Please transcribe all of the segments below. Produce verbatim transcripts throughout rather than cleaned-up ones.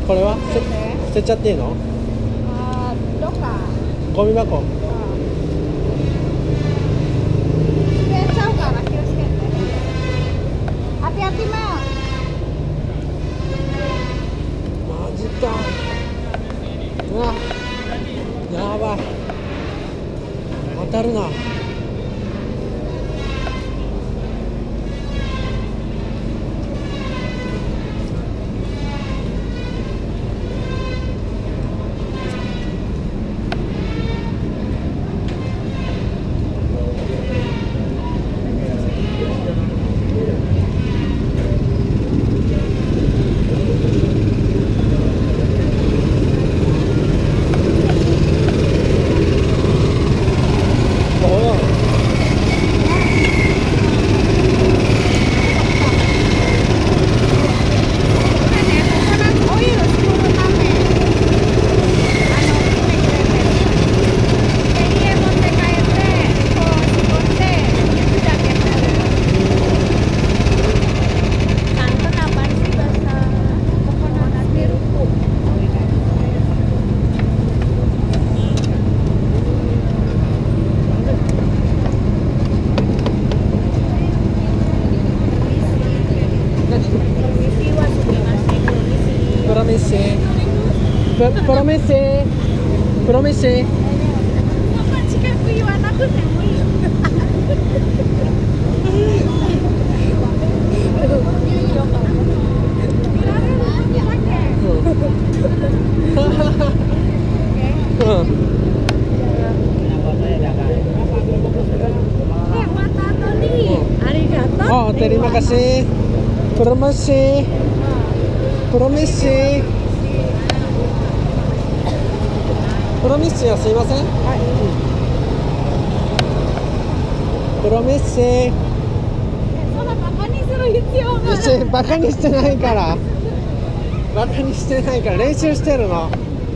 これはせ捨てちゃっていいの？ あー、どっか。 ゴミ箱。 捨てちゃうから気をつけて。hati-hati Mel。 マジか。うわ、やばい。当たるな。プロメッセプロメッセ。 そんな近く言わなくてもいいよ。見られる時だけ。Eh, mata Tony. Arigato. Oh, terima kasih. Permisi. Permisi. Permisi ya, すいません。はい。Permisi。 そんなバカにする必要がない。 バカにしてないから。バカにしてないから練習してるの。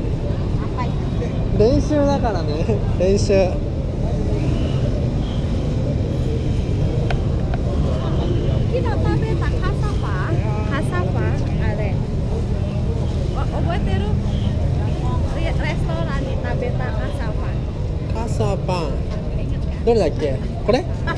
練習だからね。練習。 Kita食べたカサパ、カサパあれ。覚えてる？レストランに食べたカサパ。 カサパン。どれだっけ？これ？ あ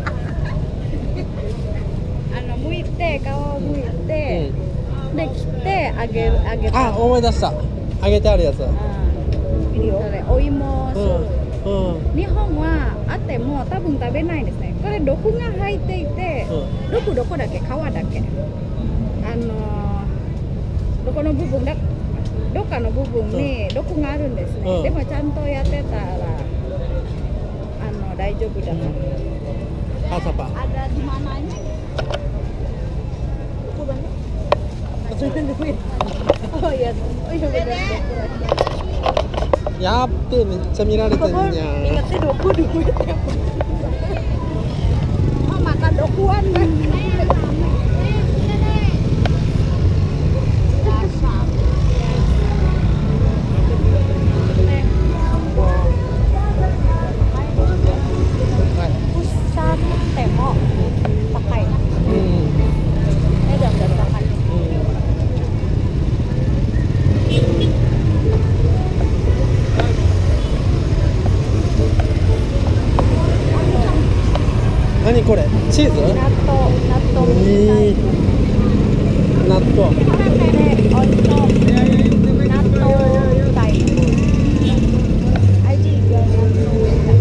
の剥いて皮を剥いて、うん、で切って揚げる揚げた。 あ、思い出した。揚げてあるやつ。 それお芋する。うんうん、日本はあっても多分食べないですね。これ毒が入っていて、うん、毒どこだっけ？皮だっけ？あのどこの部分だ？どっかの部分に毒があるんですね。うん、でもちゃんとやってたらあの大丈夫だから。 カサパ。 Ada di mananya? Oh iya, oh iya benar. やっべ、めっちゃ見られてるじゃん。 Ingatnya doku dulu. Oh makan dokuan kan? Pusat temo pakai. Eh udah udah pakai. Nani これ？チーズ？ 納豆、納豆みたい。 納豆。 これね、おいしそう。納豆みたい。味が納豆みた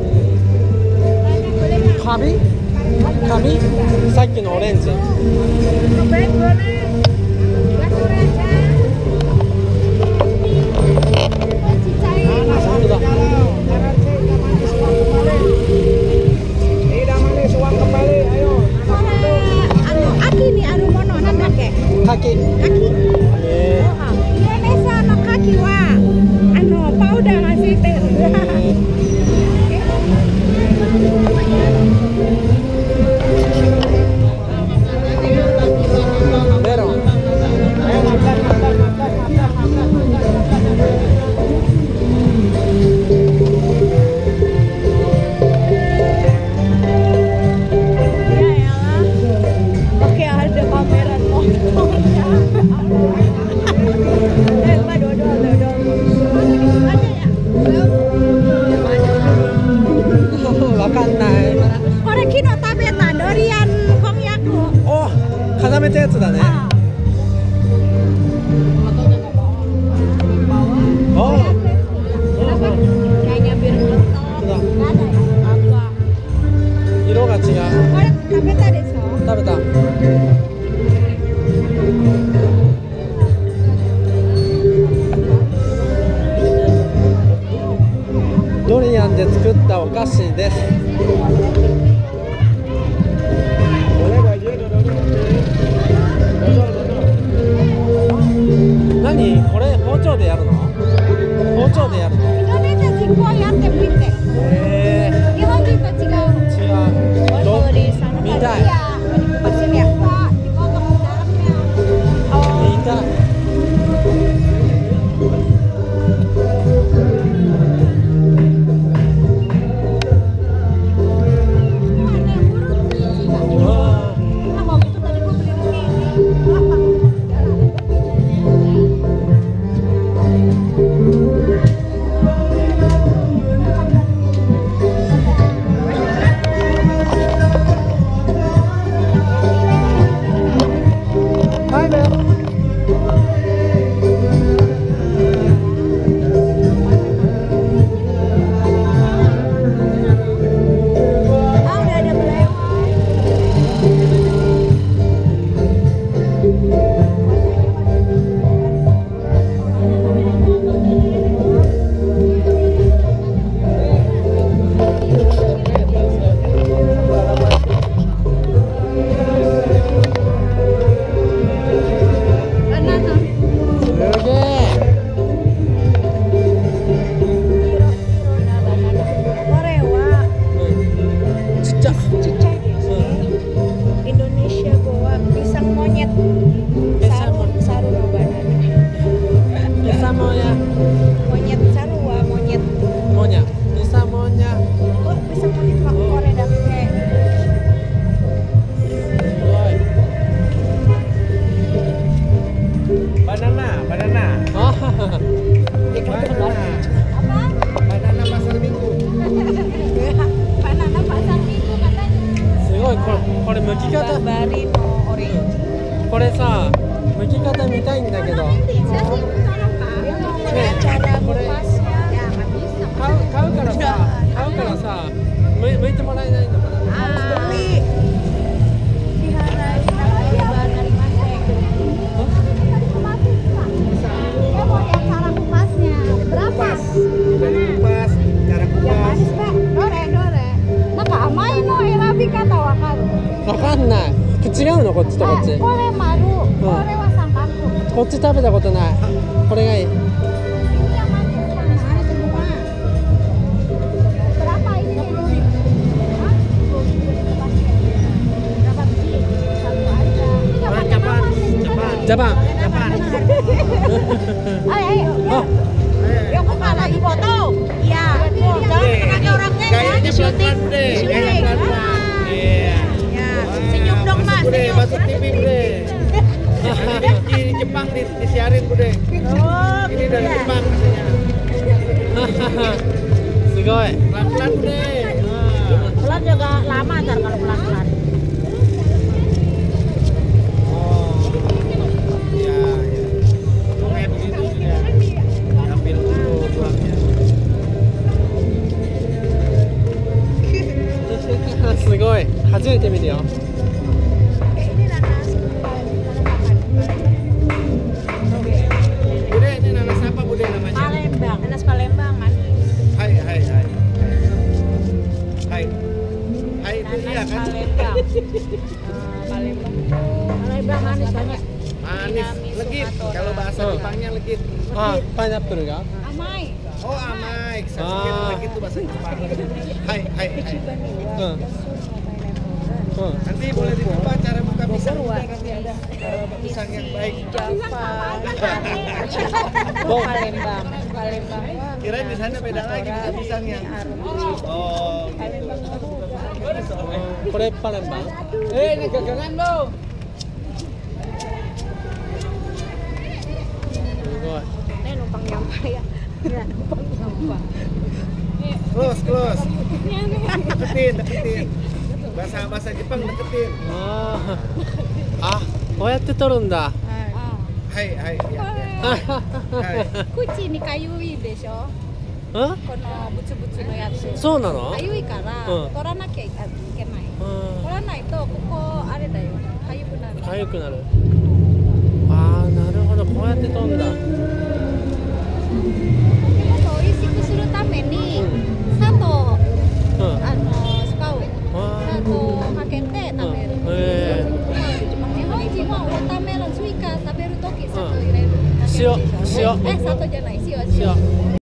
い。 カビ？カビ？さっきのオレンジ。Kaki. Kaki. Indonesia no kaki wa ano powder ngasih teh. Melon. Ya elah. Oke, ada pameran motornya. 固めたやつだね。 Ah. Fotonya ke bawah. Bawah. Oh. Kenapa? Kayaknya biar ngetok. Sudah. Nggak ada ya? Apa? 色が違う。 これ食べたでしょ？ 食べた。ドリアンで作ったお菓子です。何？これ包丁でやるの？包丁でやるの？ インドネシア人こうやってみて。 へー。 日本人と違う。 違う。ど Kalau di sana 見 kan たい。 iya, dipasin ya. Pak, dipotong di dalamnya. Oh. 見たい。 Ada yang buruk sih. Wah. Nah, kalau gitu tadi gua beli di sini. Apa? Hai Bel. Ah, udah ada belewah. Mana tuh? すげえ。 Korewa. ちっちゃ。 Cicak ya sih. Indonesia bawa pisang monyet. Pisang Saru, monyet. saru no banana. Bisa monya. Monyet sarua, monyet. Monya. Bisa monya. Oh, pisang monyet mah Korea dah kayak. すごい。 Banana, banana, Ah, banana, Apa? banana pasar minggu. Banana pasar minggu katanya. すごい。これこれ剥き方。 Barbari no orange. これさ、剥き方見たいんだけど。 Saya sih tolong Pak. Dia mau ngeliat cara ngupasnya. Ya, nggak bisa. 買う買うからさ、買うからさ、む剥いてもらえないのかな。 Ah, beli. Sihara Bahan dari Masek. Dia mau lihat cara kupasnya. Berapa? Dari kupas, cara Yang kupas. manis Pak. Dore, dore. Naka amai no erabi kata wakaru. わかんない。違うのこっちとこっち。 Eh, kore maru. Kore wa sangkaku. こっち食べたことない。これがいい。 Ini yang manis mana semua? Berapa ini? Hah? Berapa biji? Satu aja. Ini nggak pakai Cepat, nama sih, cepat. Jepang. Cepat. Ayo, ayo. Oh, Ya kok nggak lagi foto? Iya. Bude, Pakai orangnya ya. gayanya pelan-pelan, Bude. Gayanya pelan-pelan. Iya. Ya. Wah, Senyum dong masuk, Mas. Bude, Senyum. masuk T V, Bude. Nanti di Jepang di, disiarin, Bude. Oh, Ini gitu dari ya. Jepang katanya. すごい。 Pelan-pelan, Bude. Ah. Pelan juga lama ntar kalau pelan-pelan. Oh. Iya, iya. Oh, kayak begini ya. Ambil dulu tulangnya. すごい。初めて見るよ。 Ini nanas Bude, ini nanas apa, Bude, namanya? Palembang. Nanas Palembang manis. Hai, hai, hai. Hai. Hai itu iya kan? Palembang. Palembang. Palembang manis banyak. Manis, legit. Kalau bahasa Oh. Jepangnya legit. あ、パイナップルが。 Amai. Oh, amai. Saya pikir Ah. legit itu bahasa Jepang. Hai, hai, hai. うん。うん。 Nanti boleh dicoba cara buka pisang. Nanti ada cara buka pisang yang baik. Java. Oh. Palembang. Palembang. Kirain di sana beda lagi buka pisangnya. Oh, gitu. これパレンバン。 Eh, ini gagangan lo. すごい。 Ini numpang nyampah ya. Ya, numpang nyampah. Close, close. Deketin, deketin. bahasa bahasa Jepang deketin. あーあ、こうやって取るんだ。 Hai, hai, ya, ya. Hai. 口にかゆいでしょ。 うんこのブツブツのやつ。 そうなのかゆいからうん取らなきゃいけない。 う取らないとここあれだよ。かゆくなる。 ん、かゆくなる。ああ、なるほど、こうやって取るんだ。 でも美味しくするために砂糖うん。 あの使う。 あ砂糖をかけて食べる。 うんへ日本人はウォーターメロンスイカ食べるとき砂糖入れる。 塩塩え、砂糖じゃない、塩、 塩。 塩。